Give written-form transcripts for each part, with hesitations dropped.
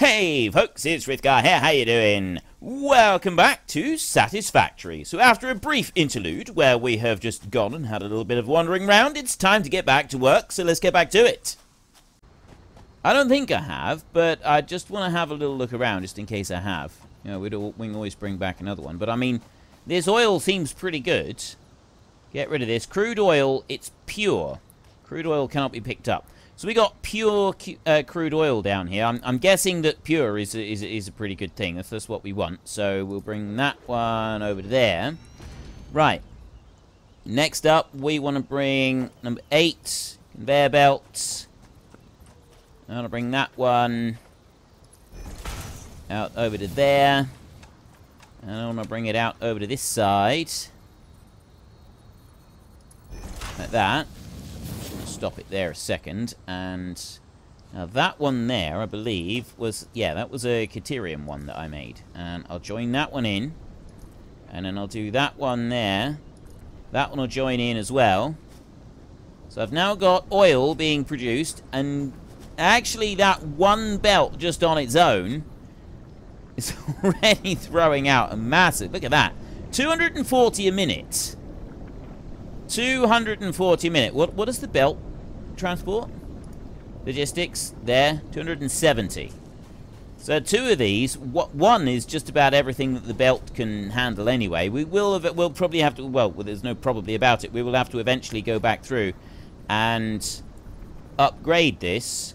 Hey folks, it's Rithgar here, how you doing? Welcome back to Satisfactory. So after a brief interlude where we have just gone and had a little bit of wandering round, it's time to get back to work, so let's get back to it. I don't think I have, but I just want to have a little look around just in case I have. You know, we can always bring back another one, but I mean, this oil seems pretty good. Get rid of this. Crude oil, it's pure. Crude oil cannot be picked up. So we got pure crude oil down here. I'm guessing that pure is a pretty good thing. That's what we want. So we'll bring that one over to there. Right. Next up, we want to bring number 8, conveyor belts. I want to bring that one out over to there. And I want to bring it out over to this side. Like that. Stop it there a second, and now that one there, I believe, was, yeah, that was a Caterium one that I made, and I'll join that one in, and then I'll do that one there. That one will join in as well. So I've now got oil being produced, and actually that one belt just on its own is already throwing out a massive, look at that, 240 a minute. 240 a minute. What does the belt transport? Logistics, there, 270. So 2 of these, one is just about everything that the belt can handle anyway. We'll probably have to, well, there's no probably about it, we will have to eventually go back through and upgrade this.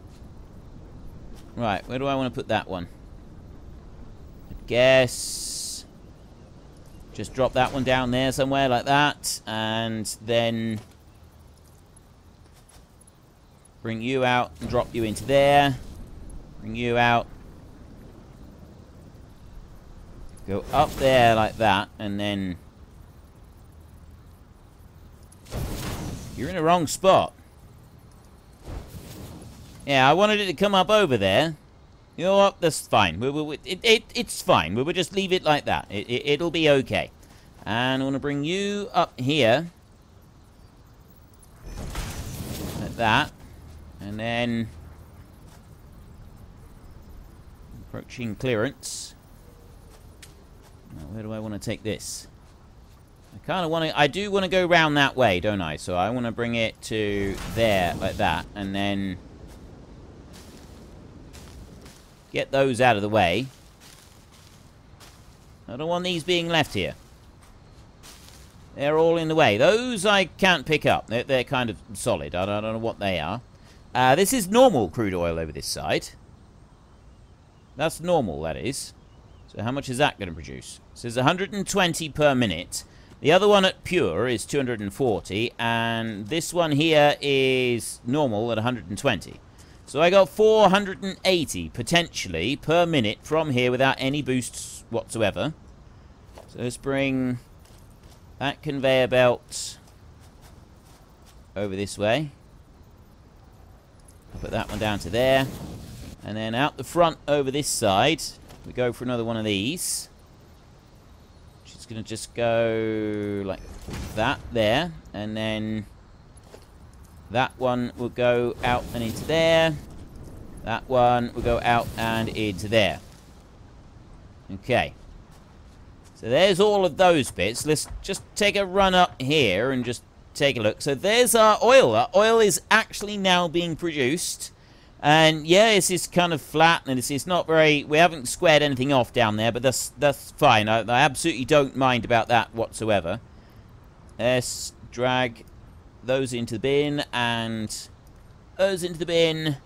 Right, where do I want to put that one? I guess just drop that one down there somewhere like that, and then bring you out and drop you into there. Bring you out. Go up there like that, and then you're in the wrong spot. Yeah, I wanted it to come up over there. You know what? That's fine. It's fine. We'll just leave it like that. It'll be okay. And I want to bring you up here. Like that. And then approaching clearance. Now, where do I want to take this? I kind of want to... I do want to go round that way, don't I? So I want to bring it to there, like that. And then get those out of the way. I don't want these being left here. They're all in the way. Those I can't pick up. They're kind of solid. I don't know what they are. This is normal crude oil over this side. That's normal, that is. So how much is that going to produce? It says 120 per minute. The other one at pure is 240. And this one here is normal at 120. So I got 480 potentially per minute from here without any boosts whatsoever. So let's bring that conveyor belt over this way. I'll put that one down to there. And then out the front over this side, we go for another one of these. Which is going to just go like that there. And then that one will go out and into there. That one will go out and into there. Okay. So there's all of those bits. Let's just take a run up here and just take a look. So there's our oil. Our oil is actually now being produced. And yeah, this is kind of flat and it's not very... We haven't squared anything off down there, but that's fine. I absolutely don't mind about that whatsoever. Let's drag those into the bin and those into the bin.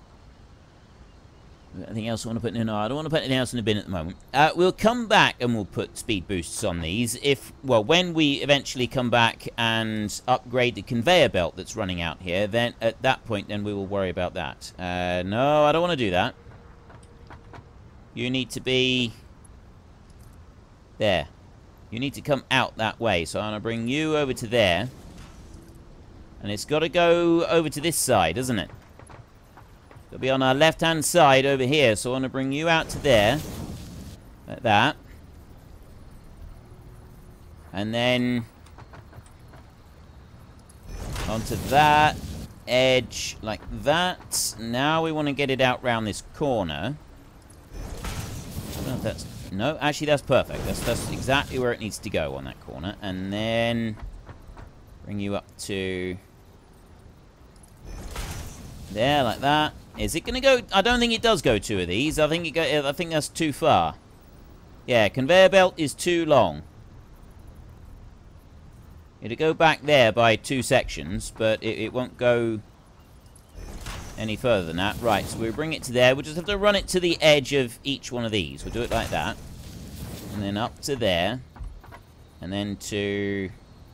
Anything else I want to put in? No, I don't want to put anything else in the bin at the moment. We'll come back and we'll put speed boosts on these when we eventually come back and upgrade the conveyor belt that's running out here. Then at that point, then we will worry about that. No, I don't want to do that. You need to be there. You need to come out that way. So I'm going to bring you over to there. And it's got to go over to this side, doesn't it? It'll be on our left-hand side over here. So I want to bring you out to there. Like that. And then onto that edge like that. Now we want to get it out round this corner. That's no, actually, that's perfect. That's exactly where it needs to go on that corner. And then bring you up to there, like that. Is it going to go? I don't think it does go 2 of these. I think that's too far. Yeah, conveyor belt is too long. It'll go back there by 2 sections, but it won't go any further than that. Right, so we'll bring it to there. We'll just have to run it to the edge of each one of these. We'll do it like that. And then up to there. And then to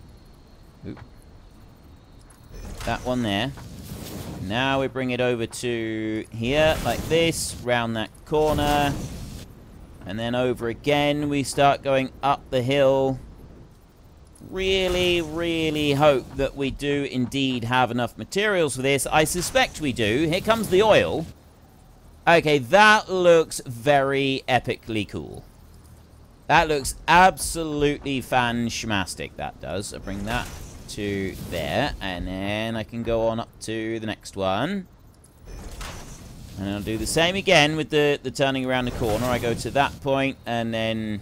that one there. Now we bring it over to here, like this, round that corner. And then over again, we start going up the hill. Really, really hope that we do indeed have enough materials for this. I suspect we do. Here comes the oil. Okay, that looks very epically cool. That looks absolutely fan-schmastic, that does. I'll bring that to there, and then I can go on up to the next one. And I'll do the same again with the turning around the corner. I go to that point, and then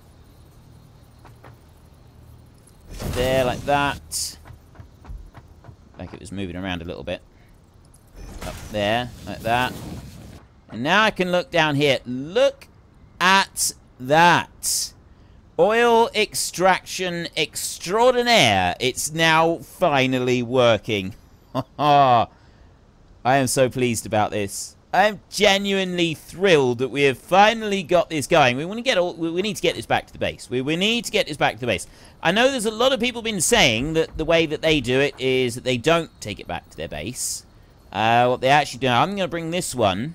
there, like that. Like it was moving around a little bit. Up there, like that. And now I can look down here. Look at that. Oil extraction extraordinaire. It's now finally working. I am so pleased about this. I am genuinely thrilled that we have finally got this going. We need to get this back to the base. We need to get this back to the base. I know there's a lot of people been saying that the way that they do it is that they don't take it back to their base. What they actually do, I'm going to bring this one.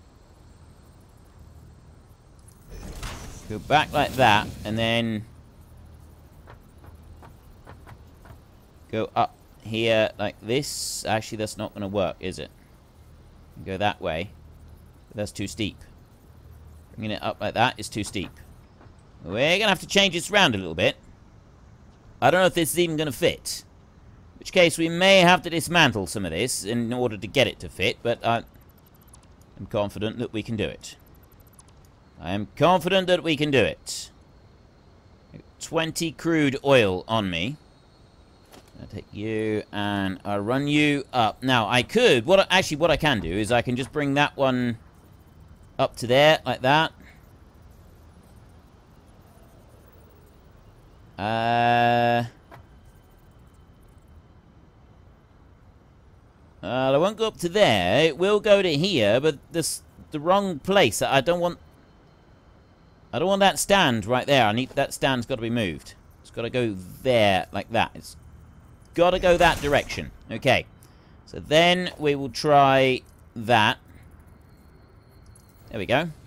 Go back like that, and then go up here like this. Actually, that's not going to work, is it? Go that way. But that's too steep. Bringing it up like that is too steep. We're going to have to change this around a little bit. I don't know if this is even going to fit. In which case, we may have to dismantle some of this in order to get it to fit, but I'm confident that we can do it. I am confident that we can do it. 20 crude oil on me. I'll take you and I'll run you up. Now, I could... what I can do is I can just bring that one up to there, like that. I won't go up to there. It will go to here, but this the wrong place. I don't want that stand right there. That stand's got to be moved. It's got to go there, like that. It's got to go that direction. Okay. So then we will try that. There we go.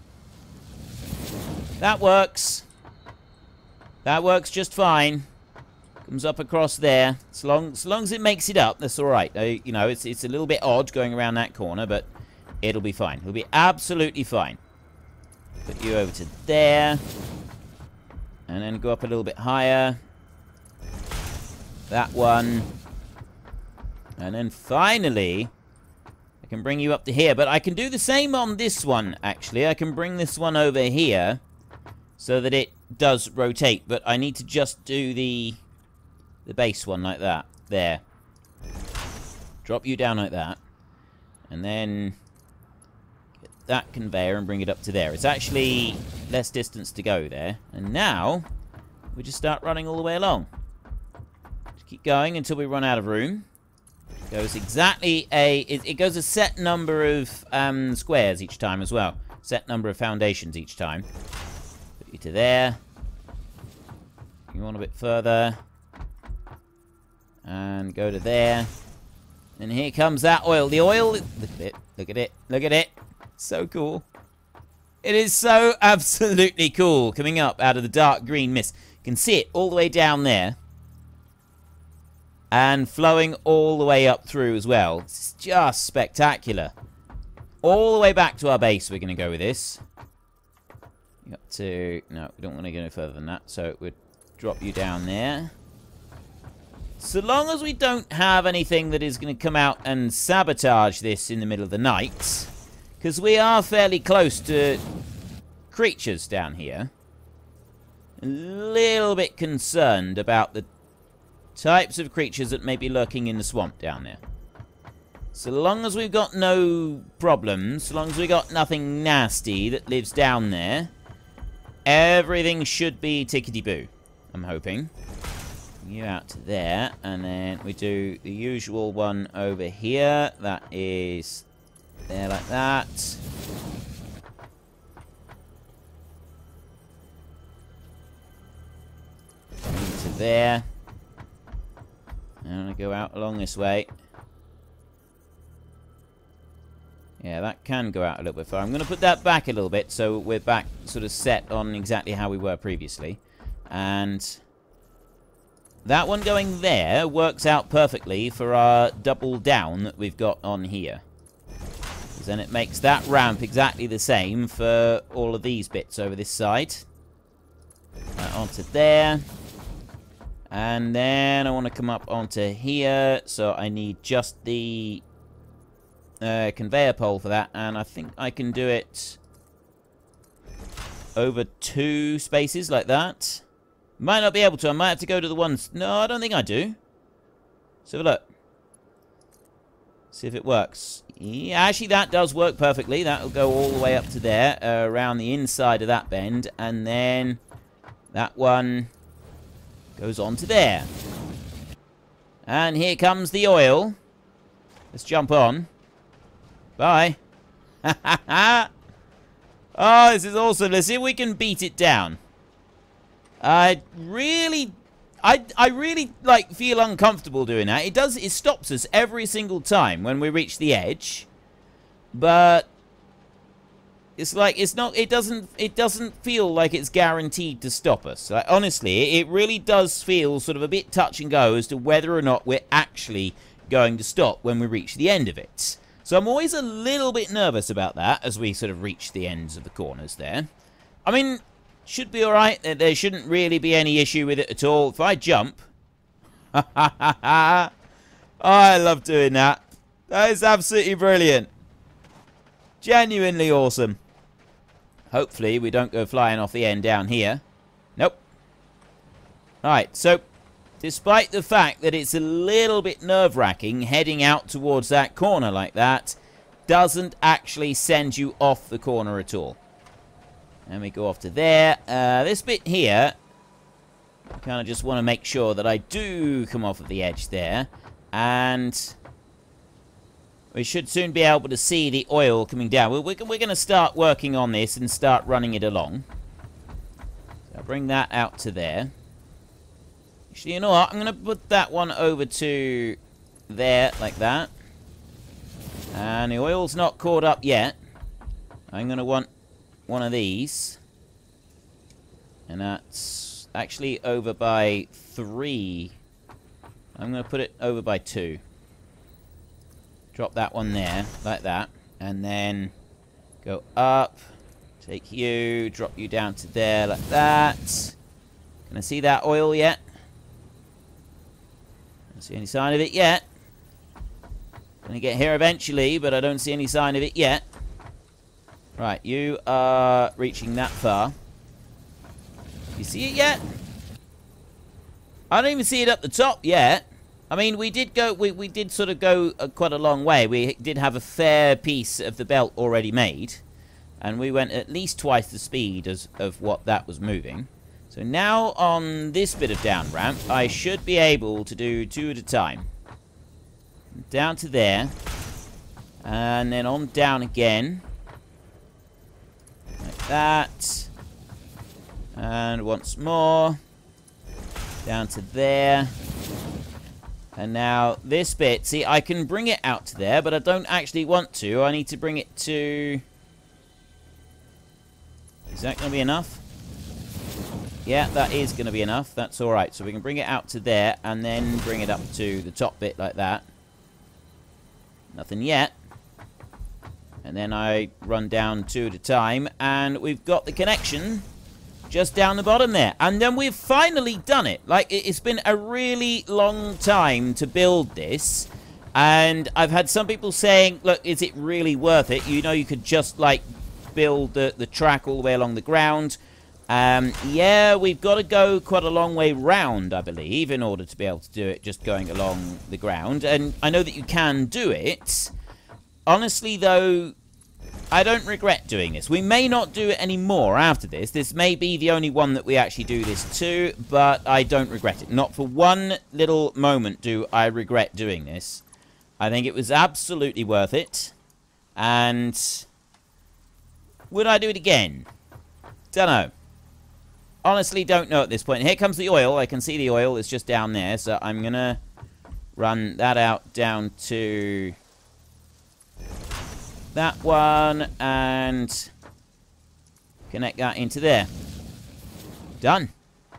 That works. That works just fine. Comes up across there. As long as it makes it up, that's all right. You know, it's a little bit odd going around that corner, but it'll be fine. It'll be absolutely fine. Put you over to there. And then go up a little bit higher. That one. And then finally, I can bring you up to here. But I can do the same on this one, actually. I can bring this one over here so that it does rotate. But I need to just do the base one like that. There. Drop you down like that. And then get that conveyor and bring it up to there. It's actually less distance to go there. And now, we just start running all the way along. Just keep going until we run out of room. It goes exactly it goes a set number of squares each time as well. Set number of foundations each time. Put you to there. You want a bit further. And go to there. And here comes that oil. The oil... Look at it. Look at it. Look at it. So cool. It is so absolutely cool coming up out of the dark green mist. You can see it all the way down there. And flowing all the way up through as well. It's just spectacular. All the way back to our base we're going to go with this. Got to... No, we don't want to go no further than that. So it would drop you down there. So long as we don't have anything that is going to come out and sabotage this in the middle of the night. Because we are fairly close to creatures down here. A little bit concerned about the types of creatures that may be lurking in the swamp down there. So long as we've got no problems, so long as we've got nothing nasty that lives down there, everything should be tickety-boo, I'm hoping. You out to there, and then we do the usual one over here. That is there like that. Into there. And I'm going to go out along this way. Yeah, that can go out a little bit far. I'm going to put that back a little bit so we're back sort of set on exactly how we were previously. And that one going there works out perfectly for our double down that we've got on here. Because then it makes that ramp exactly the same for all of these bits over this side. Onto there. And then I want to come up onto here. So I need just the conveyor pole for that. And I think I can do it over 2 spaces like that. Might not be able to. I might have to go to the ones... No, I don't think I do. Let's have a look. See if it works. Yeah, actually, that does work perfectly. That'll go all the way up to there, around the inside of that bend. And then that one goes on to there. And here comes the oil. Let's jump on. Bye. Oh, this is awesome. Let's see if we can beat it down. I really like feel uncomfortable doing that. It stops us every single time when we reach the edge. But it's like it doesn't feel like it's guaranteed to stop us. Like, honestly, it really does feel sort of a bit touch and go as to whether or not we're actually going to stop when we reach the end of it. So I'm always a little bit nervous about that as we sort of reach the ends of the corners there. I mean, should be alright. There shouldn't really be any issue with it at all. If I jump... Oh, I love doing that. That is absolutely brilliant. Genuinely awesome. Hopefully we don't go flying off the end down here. Nope. Alright, so despite the fact that it's a little bit nerve-wracking heading out towards that corner like that, doesn't actually send you off the corner at all. And we go off to there. This bit here, I kind of just want to make sure that I do come off of the edge there. And we should soon be able to see the oil coming down. We're going to start working on this and start running it along. So I'll bring that out to there. Actually, you know what? I'm going to put that one over to there, like that. And the oil's not caught up yet. I'm going to want one of these. And that's actually over by 3. I'm going to put it over by 2. Drop that one there, like that. And then go up. Take you, drop you down to there, like that. Can I see that oil yet? Don't see any sign of it yet. Gonna get here eventually, but I don't see any sign of it yet. Right, you are reaching that far. You see it yet? I don't even see it up the top yet. I mean, we did go, we did sort of go quite a long way. We did have a fair piece of the belt already made. And we went at least twice the speed of what that was moving. So now on this bit of down ramp, I should be able to do 2 at a time. Down to there. And then on down again. Like that. And once more. Down to there. And now this bit, see, I can bring it out to there, but I don't actually want to. I need to bring it to... Is that going to be enough? Yeah, that is going to be enough. That's alright. So we can bring it out to there and then bring it up to the top bit like that. Nothing yet. And then I run down 2 at a time. And we've got the connection just down the bottom there. And then we've finally done it. Like, it's been a really long time to build this. And I've had some people saying, look, is it really worth it? You know, you could just, like, build the track all the way along the ground. Yeah, we've got to go quite a long way round, I believe, in order to be able to do it just going along the ground. And I know that you can do it. Honestly, though, I don't regret doing this. We may not do it anymore after this. This may be the only one that we actually do this to, but I don't regret it. Not for one little moment do I regret doing this. I think it was absolutely worth it. And would I do it again? Don't know. Honestly, don't know at this point. Here comes the oil. I can see the oil is just down there, so I'm going to run that out down to that one and connect that into there. Done.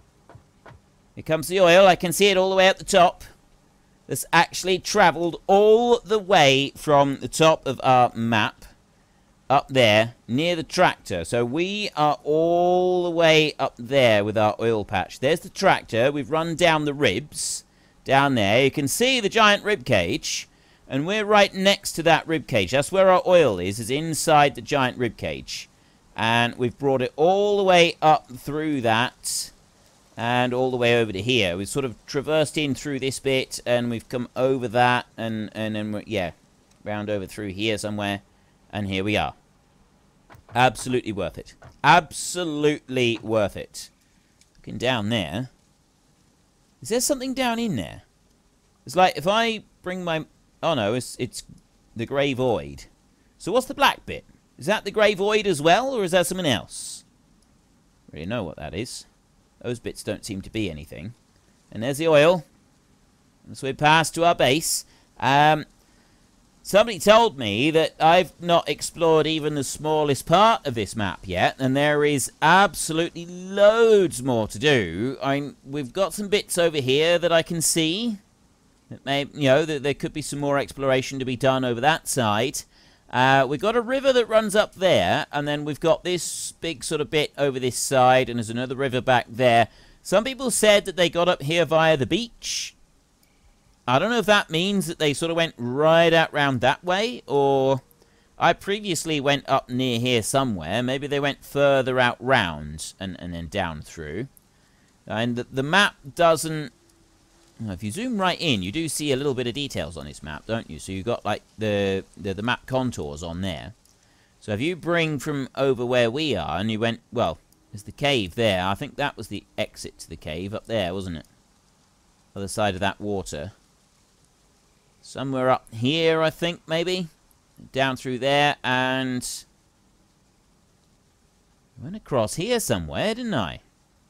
Here comes the oil. I can see it all the way at the top. This actually travelled all the way from the top of our map up there near the tractor. So we are all the way up there with our oil patch. There's the tractor. We've run down the ribs down there. You can see the giant rib cage. And we're right next to that rib cage. That's where our oil is inside the giant rib cage. And we've brought it all the way up through that. And all the way over to here. We've sort of traversed in through this bit. And we've come over that. And then, we're, yeah, round over through here somewhere. And here we are. Absolutely worth it. Absolutely worth it. Looking down there. Is there something down in there? It's like if I bring my... Oh no, it's the grey void. So what's the black bit? Is that the grey void as well, or is that something else? I don't really know what that is. Those bits don't seem to be anything. And there's the oil. And so we pass to our base. Somebody told me that I've not explored even the smallest part of this map yet, and there is absolutely loads more to do. We've got some bits over here that I can see. It may, you know, there could be some more exploration to be done over that side. We've got a river that runs up there, and then we've got this big sort of bit over this side, and there's another river back there. Some people said that they got up here via the beach. I don't know if that means that they sort of went right out round that way, or I previously went up near here somewhere. Maybe they went further out round and then down through. And the map doesn't... If you zoom right in, you do see a little bit of details on this map, don't you? So you've got, like, the map contours on there. So if you bring from over where we are, and you went... Well, there's the cave there. I think that was the exit to the cave up there, wasn't it? Other side of that water. Somewhere up here, I think, maybe. Down through there, and... I went across here somewhere, didn't I?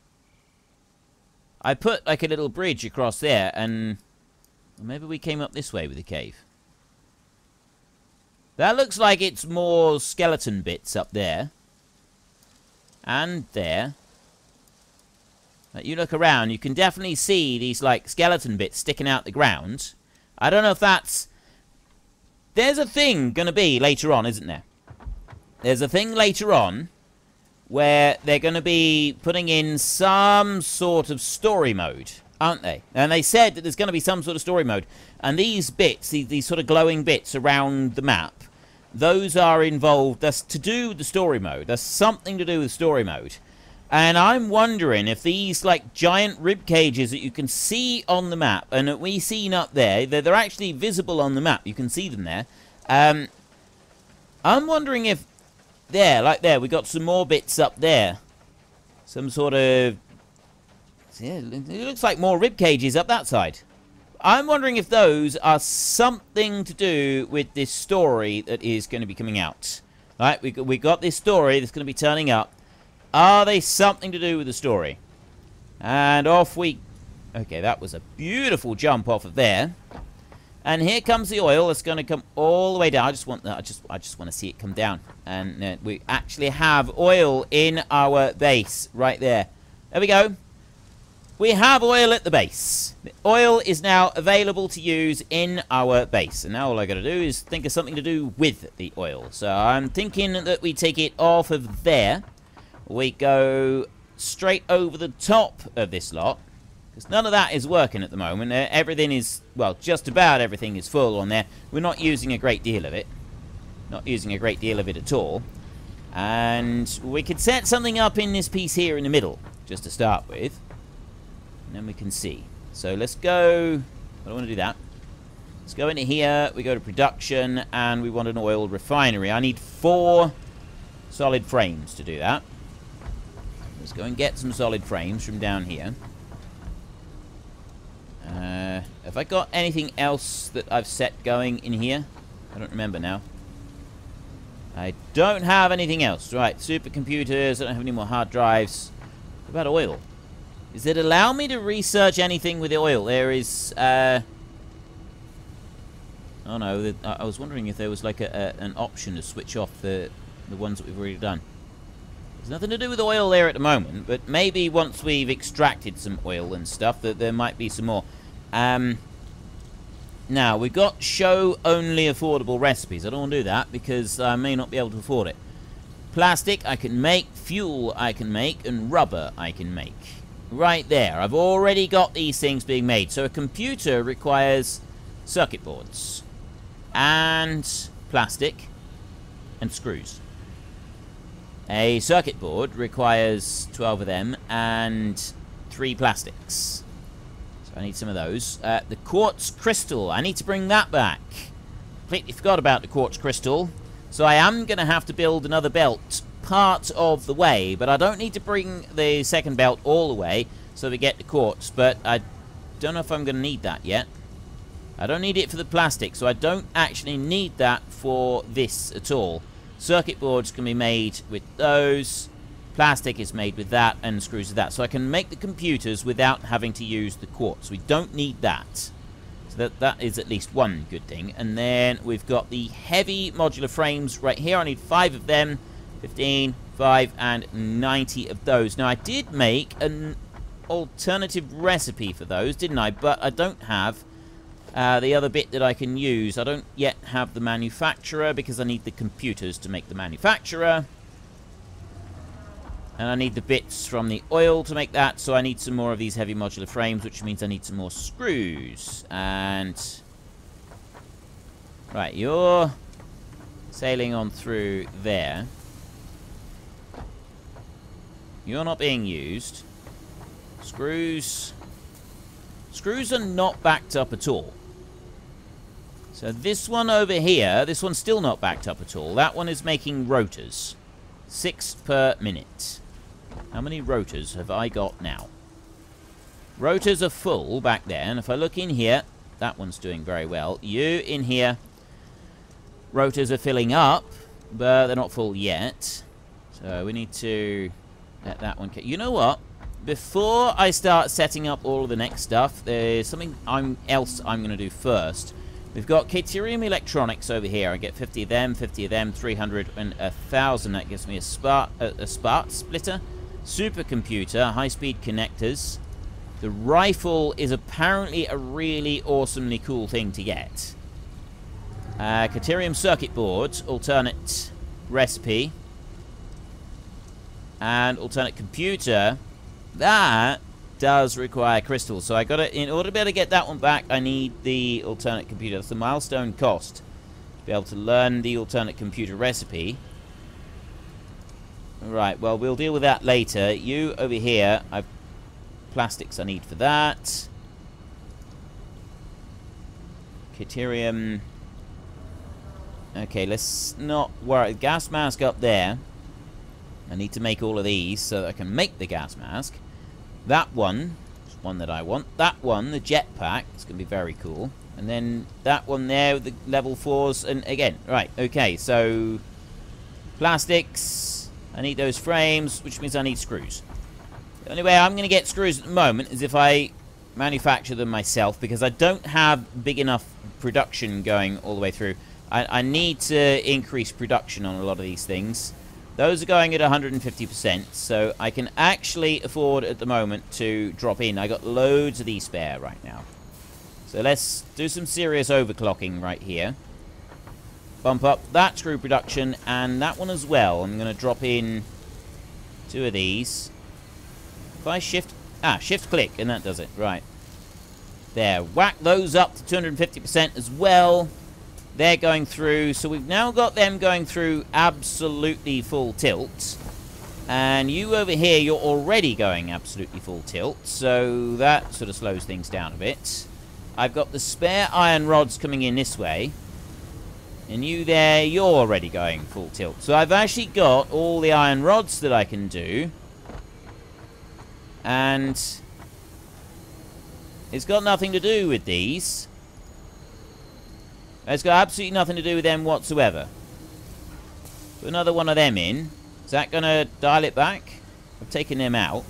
I put, like, a little bridge across there, and... Well, maybe we came up this way with the cave. That looks like it's more skeleton bits up there. And there. Like, you look around, you can definitely see these, like, skeleton bits sticking out the ground. I don't know if that's... There's a thing going to be later on, isn't there? There's a thing later on where they're going to be putting in some sort of story mode, aren't they? And they said that there's going to be some sort of story mode. And these bits, these sort of glowing bits around the map, those are involved. That's to do with the story mode. That's something to do with story mode. And I'm wondering if these, like, giant rib cages that you can see on the map, and that we've seen up there, they're actually visible on the map. You can see them there. I'm wondering if... There, like there, we got some more bits up there. Some sort of... Yeah, it looks like more rib cages up that side. I'm wondering if those are something to do with this story that is going to be coming out. Right, we got this story that's going to be turning up. Are they something to do with the story? And off we... Okay, that was a beautiful jump off of there. And here comes the oil. It's going to come all the way down. I just want to see it come down. And we actually have oil in our base right there. There we go. We have oil at the base. The oil is now available to use in our base. And now all I got to do is think of something to do with the oil. So I'm thinking that we take it off of there. We go straight over the top of this lot. Because none of that is working at the moment. Everything is, well, just about everything is full on there. We're not using a great deal of it. Not using a great deal of it at all. And we could set something up in this piece here in the middle, just to start with. And then we can see. So let's go... I don't want to do that. Let's go into here. We go to production, and we want an oil refinery. I need 4 solid frames to do that. Let's go and get some solid frames from down here. Have I got anything else that I've set going in here? I don't remember now. I don't have anything else. Right, supercomputers. I don't have any more hard drives. What about oil? Does it allow me to research anything with the oil? There is... oh no, I was wondering if there was like an option to switch off the ones that we've already done. There's nothing to do with oil there at the moment, but maybe once we've extracted some oil and stuff, that there might be some more. Now, we've got show only affordable recipes. I don't want to do that because I may not be able to afford it. Plastic I can make, fuel I can make, and rubber I can make. Right there. I've already got these things being made. So a computer requires circuit boards and plastic and screws. A circuit board requires 12 of them and 3 plastics. So I need some of those. The quartz crystal. I need to bring that back. Completely forgot about the quartz crystal. So I am going to have to build another belt part of the way. But I don't need to bring the second belt all the way so we get the quartz. But I don't know if I'm going to need that yet. I don't need it for the plastic. So I don't actually need that for this at all. Circuit boards can be made with those. Plastic is made with that, and screws with that. So I can make the computers without having to use the quartz. We don't need that. So that is at least one good thing. And then we've got the heavy modular frames right here. I need 5 of them. 15, 5, and 90 of those. Now, I did make an alternative recipe for those, didn't I? But I don't have the other bit that I can use. I don't yet have the manufacturer because I need the computers to make the manufacturer. And I need the bits from the oil to make that, so I need some more of these heavy modular frames, which means I need some more screws. And... right, you're sailing on through there. You're not being used. Screws... screws are not backed up at all. So this one over here, this one's still not backed up at all. That one is making rotors. 6 per minute. How many rotors have I got now? Rotors are full back there. And if I look in here, that one's doing very well. You in here, rotors are filling up, but they're not full yet. So we need to let that one... you know what? Before I start setting up all of the next stuff, there's something else I'm going to do first. We've got Caterium Electronics over here. I get 50 of them, 300, and 1,000. That gives me a spark splitter. Supercomputer, high-speed connectors. The rifle is apparently a really awesomely cool thing to get. Caterium circuit boards, alternate recipe, and alternate computer. That does require crystals, so I got to, in order to be able to get that one back, I need the alternate computer. That's the milestone cost to be able to learn the alternate computer recipe. Right, well, we'll deal with that later. You over here, I've plastics I need for that. Caterium. Okay, let's not worry. Gas mask up there. I need to make all of these so that I can make the gas mask. That one is one that I want. That one, the jetpack, it's going to be very cool. And then that one there with the level 4s. And again, right, okay, so plastics. I need those frames, which means I need screws. The only way I'm going to get screws at the moment is if I manufacture them myself, because I don't have big enough production going all the way through. I need to increase production on a lot of these things. Those are going at 150%, so I can actually afford at the moment to drop in. I got loads of these spare right now. So let's do some serious overclocking right here. Bump up that screw production and that one as well. I'm going to drop in 2 of these. If I shift click, and that does it. Right. There. Whack those up to 250% as well. they're going through. So we've now got them going through absolutely full tilt. And you over here, you're already going absolutely full tilt. So that sort of slows things down a bit. I've got the spare iron rods coming in this way. And you there, you're already going full tilt. So I've actually got all the iron rods that I can do. And it's got nothing to do with these. It's got absolutely nothing to do with them whatsoever. Put another one of them in. Is that going to dial it back? I've taken them out.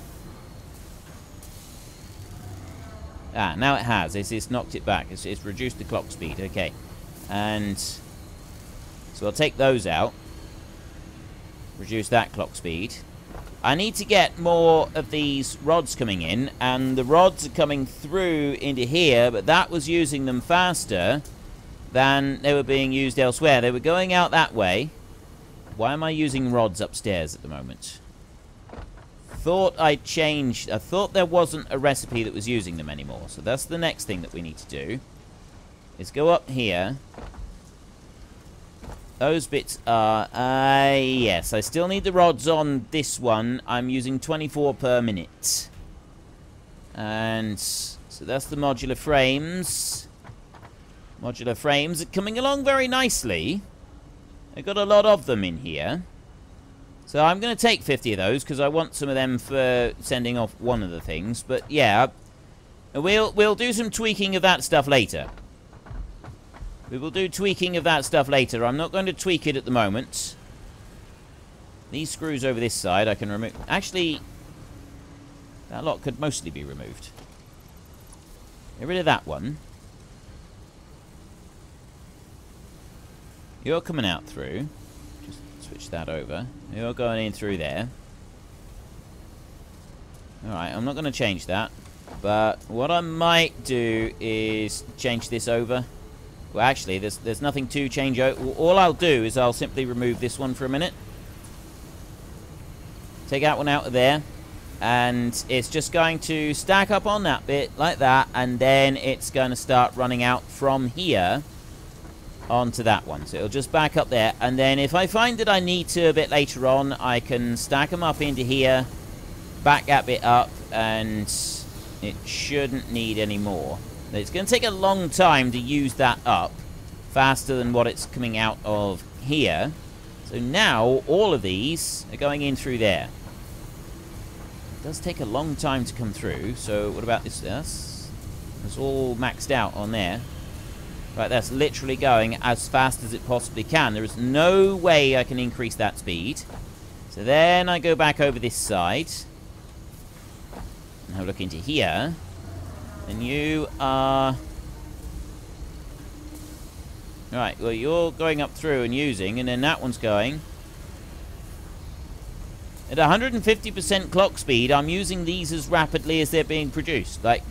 Ah, now it has. It's knocked it back. It's reduced the clock speed. Okay. And so I'll take those out. Reduce that clock speed. I need to get more of these rods coming in. And the rods are coming through into here. But that was using them faster than they were being used elsewhere. They were going out that way. Why am I using rods upstairs at the moment? Thought I changed. I thought there wasn't a recipe that was using them anymore. So that's the next thing that we need to do. Is go up here. Those bits are... yes, I still need the rods on this one. I'm using 24 per minute. And so that's the modular frames. Modular frames are coming along very nicely. I've got a lot of them in here. So I'm going to take 50 of those because I want some of them for sending off one of the things. But yeah, we'll do some tweaking of that stuff later. We will do tweaking of that stuff later. I'm not going to tweak it at the moment. These screws over this side I can remove. Actually, that lot could mostly be removed. Get rid of that one. You're coming out through. Just switch that over. You're going in through there. Alright, I'm not going to change that. But what I might do is change this over. Well, actually, there's nothing to change over. All I'll do is I'll simply remove this one for a minute. Take that one out of there. And it's just going to stack up on that bit like that. And then it's going to start running out from here onto that one. So it'll just back up there. And then if I find that I need to a bit later on, I can stack them up into here, back that bit up, and it shouldn't need any more. It's going to take a long time to use that up, faster than what it's coming out of here. So now all of these are going in through there. It does take a long time to come through. So what about this? That's all maxed out on there. Right, that's literally going as fast as it possibly can. There is no way I can increase that speed. So then I go back over this side. And have a look into here. And you are... Right, well, you're going up through and using, and then that one's going. At 150% clock speed, I'm using these as rapidly as they're being produced. Like,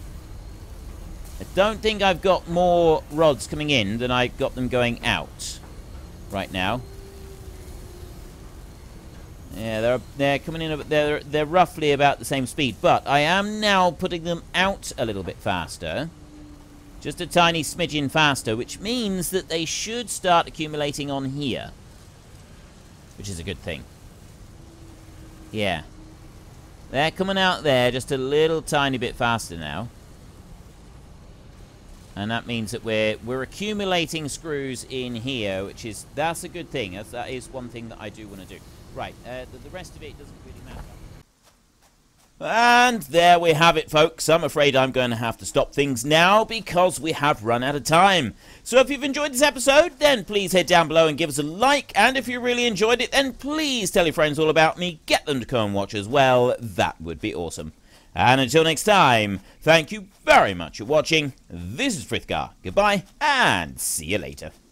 I don't think I've got more rods coming in than I've got them going out right now. Yeah, they're coming in. They're roughly about the same speed, but I am now putting them out a little bit faster, just a tiny smidgen faster, which means that they should start accumulating on here, which is a good thing. Yeah, they're coming out there just a little tiny bit faster now. And that means that we're accumulating screws in here, that's a good thing. That is one thing that I do want to do. Right, the rest of it doesn't really matter. And there we have it, folks. I'm afraid I'm going to have to stop things now because we have run out of time. So if you've enjoyed this episode, then please head down below and give us a like. And if you really enjoyed it, then please tell your friends all about me. Get them to come and watch as well. That would be awesome. And until next time, thank you very much for watching. This is Frithgar. Goodbye, and see you later.